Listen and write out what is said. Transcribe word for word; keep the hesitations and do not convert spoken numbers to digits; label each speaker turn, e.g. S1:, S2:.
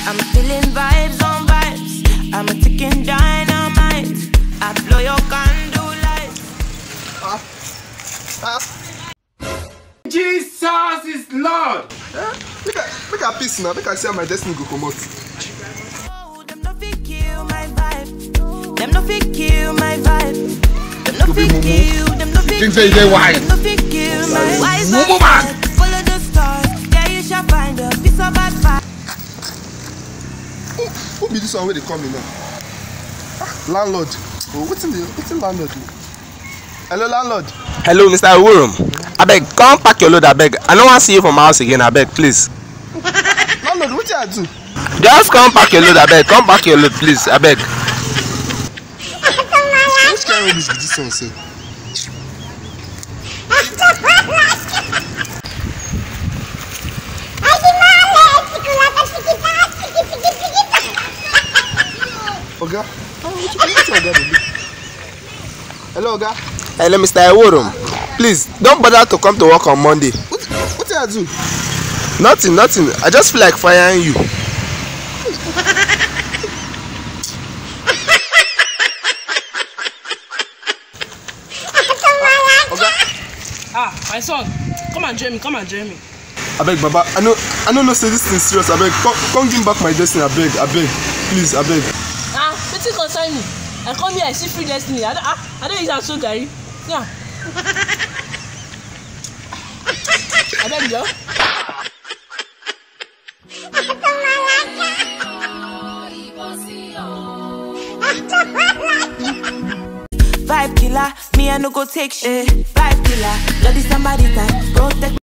S1: I'm feeling vibes on vibes. I'm a ticking dynamite. I blow your candle light.
S2: Ah. Ah.
S3: Jesus is Lord.
S2: Eh? Make I, make I peace now. Make I see how my destiny go come out.
S1: Oh, them no fit kill my vibe. Them no fit kill my vibe. Them no fit kill. Them no fit kill. Them no fit kill my vibe. Follow the stars. Yeah, you shall find a piece of advice.
S2: Who, who be this one where they come in now? Ah, landlord. Oh, what's in the what's in landlord? Hello, landlord.
S4: Hello, Mister Wurum. I beg, come pack your load. I beg. I don't want to see you from my house again. I beg, please.
S2: Landlord, what you do?
S4: Just come pack your load. I beg. Come pack your load, please. I beg.
S2: Which kind of rubbish be this one, say? Oga, hello, Oga.
S4: Hello, Mister Wurum. Please, don't bother to come to work on Monday.
S2: What, what did I do?
S4: Nothing, nothing. I just feel like firing you.
S2: Oga.
S5: Ah, my son, come and join me, come and join me.
S2: I beg, Baba. I know, I know, no say this thing serious. I beg, come, come give back my destiny. I beg, I beg, please, I beg.
S5: Ah, wetin concern me? I come here, I see free destiny. I don't, ah, I don't use am so Gary. Yeah. I beg you.
S1: Vibe killer, me I no go take shit. Vibe killer, bloody somebody time, protect.